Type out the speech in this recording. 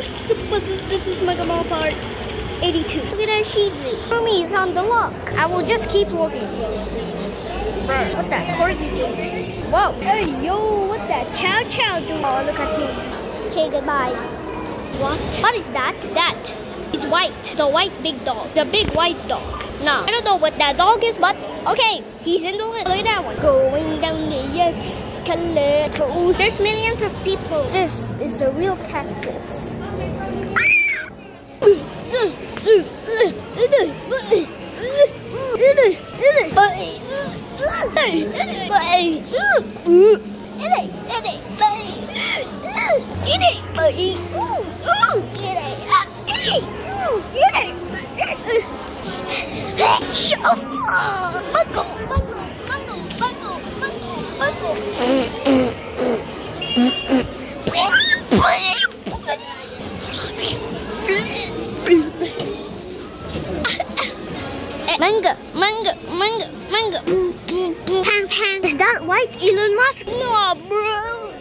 This is Megamall part 82. Look at that Shih Rumi is on the lock. I will just keep looking. What that corgi do? Whoa. Hey, yo, what that Chow Chow do? Oh, look at him. Okay, goodbye. What is that? That is white. The white big dog. The big white dog. No, I don't know what that dog is, but okay, he's in the list. Look at that one. Going down the escalator. There's millions of people. This is a real cactus. Mango. Pang. Is that white Elon Musk? No, bro.